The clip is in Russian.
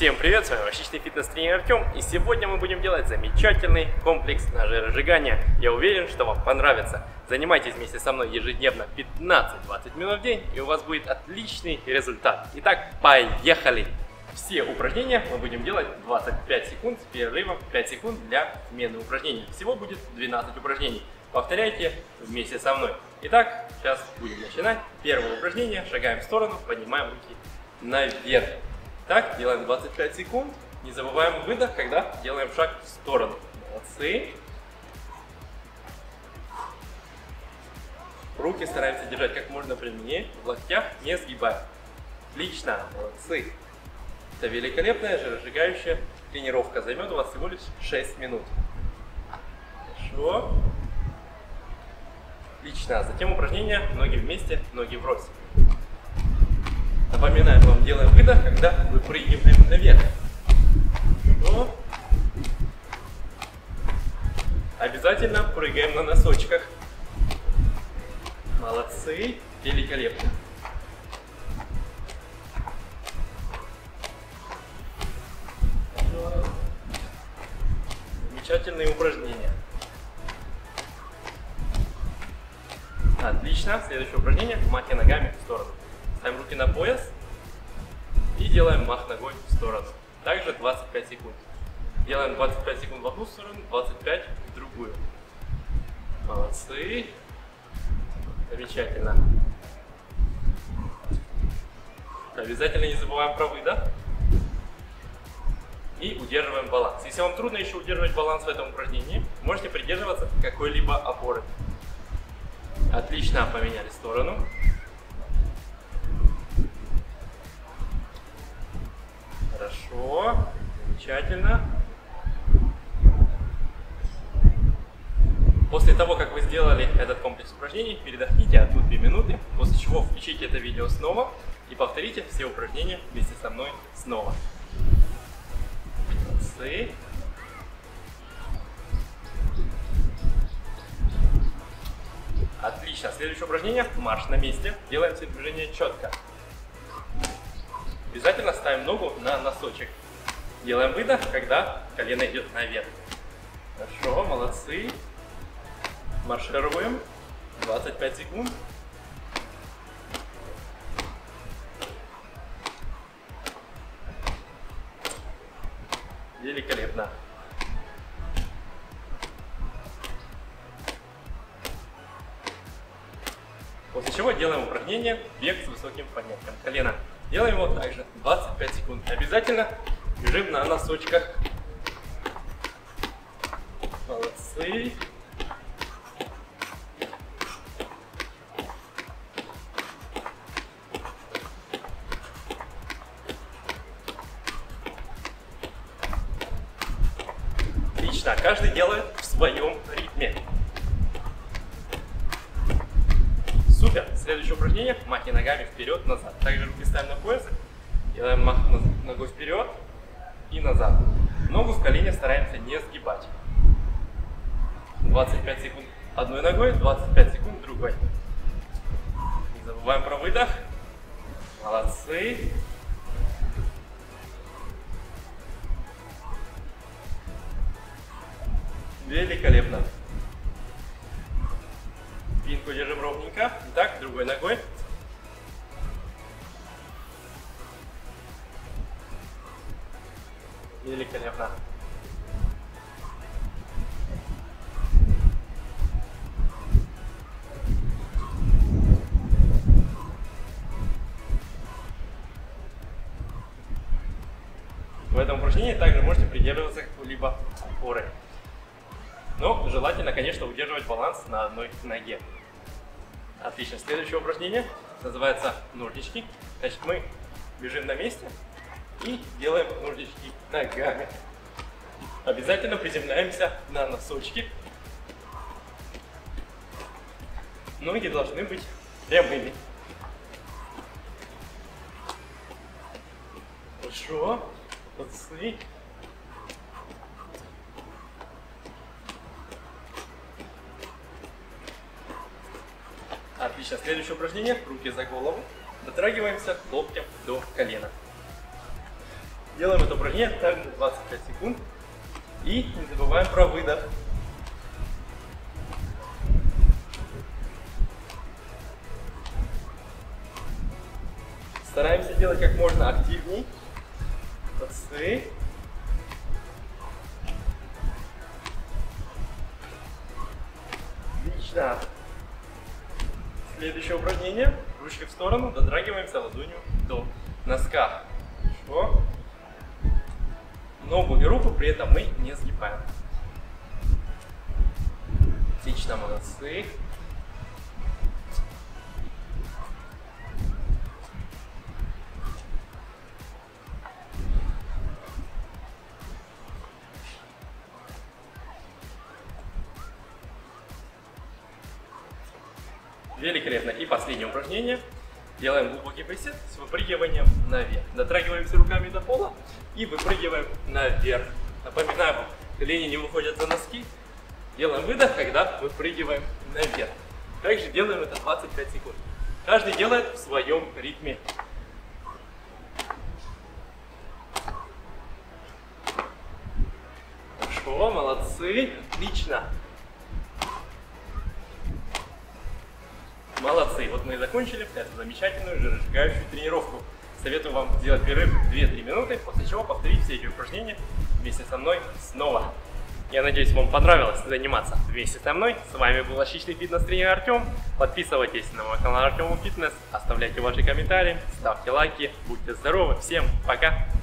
Всем привет, с вами Мышечный фитнес-тренер Артем, и сегодня мы будем делать замечательный комплекс на жиросжигание. Я уверен, что вам понравится. Занимайтесь вместе со мной ежедневно 15-20 минут в день, и у вас будет отличный результат. Итак, поехали! Все упражнения мы будем делать 25 секунд с перерывом 5 секунд для смены упражнений. Всего будет 12 упражнений. Повторяйте вместе со мной. Итак, сейчас будем начинать. Первое упражнение. Шагаем в сторону, поднимаем руки наверх. Так, делаем 25 секунд. Не забываем выдох, когда делаем шаг в сторону. Молодцы. Руки стараемся держать как можно прямее, в локтях не сгибаем. Отлично, молодцы. Это великолепная жиросжигающая тренировка. Займет у вас всего лишь 6 минут. Хорошо. Отлично. Затем упражнение ноги вместе, ноги врозь. Напоминаю вам, делаем выдох, когда выпрыгиваем наверх. Но обязательно прыгаем на носочках. Молодцы, великолепно. Замечательные упражнения. Отлично. Следующее упражнение. Махи ногами в сторону. Ставим руки на пояс и делаем мах ногой в сторону. Также 25 секунд. Делаем 25 секунд в одну сторону, 25 в другую. Молодцы. Замечательно. Обязательно не забываем про выдох. И удерживаем баланс. Если вам трудно еще удерживать баланс в этом упражнении, можете придерживаться какой-либо опоры. Отлично, поменяли сторону. Хорошо, замечательно. После того, как вы сделали этот комплекс упражнений, передохните 1-2 минуты, после чего включите это видео снова и повторите все упражнения вместе со мной снова. Молодцы. Отлично. Следующее упражнение. Марш на месте. Делаем все движения четко. Обязательно ставим ногу на носочек. Делаем выдох, когда колено идет наверх. Хорошо, молодцы. Маршируем. 25 секунд. Великолепно. После чего делаем упражнение бег с высоким поднятием колена. Делаем его также 25 секунд. Обязательно бежим на носочках. Молодцы. Отлично. Каждый делает в своем ритме. Супер! Следующее упражнение. Махи ногами вперед-назад. Также руки ставим на пояс. Делаем мах ногой вперед и назад. Ногу в колене стараемся не сгибать. 25 секунд одной ногой, 25 секунд другой. Не забываем про выдох. Молодцы! Великолепно! Спинку держим ровненько. Итак, другой ногой. Великолепно. В этом упражнении также можете придерживаться какой-либо опоры. Но желательно, конечно, удерживать баланс на одной ноге. Отлично. Следующее упражнение называется ножнички. Значит, мы бежим на месте и делаем ножнички ногами. Обязательно приземляемся на носочки. Ноги должны быть прямыми. Хорошо. Молодцы. Отлично. Следующее упражнение. Руки за голову. Дотрагиваемся локтем до колена. Делаем это упражнение также 25 секунд. И не забываем про выдох. Стараемся делать как можно активней. Молодцы. Отлично. Следующее упражнение. Ручки в сторону, дотрагиваемся ладонью до носка. Хорошо. Ногу и руку при этом мы не сгибаем. Отлично, молодцы. Великолепно. И последнее упражнение. Делаем глубокий присед с выпрыгиванием наверх. Дотрагиваемся руками до пола и выпрыгиваем наверх. Напоминаю вам, колени не выходят за носки. Делаем выдох, когда выпрыгиваем наверх. Также делаем это 25 секунд. Каждый делает в своем ритме. Хорошо, молодцы, отлично. Молодцы, вот мы и закончили эту замечательную жиросжигающую тренировку. Советую вам сделать перерыв 2-3 минуты, после чего повторить все эти упражнения вместе со мной снова. Я надеюсь, вам понравилось заниматься вместе со мной. С вами был отличный фитнес-тренер Артем. Подписывайтесь на мой канал Артем Фитнес, оставляйте ваши комментарии, ставьте лайки, будьте здоровы, всем пока!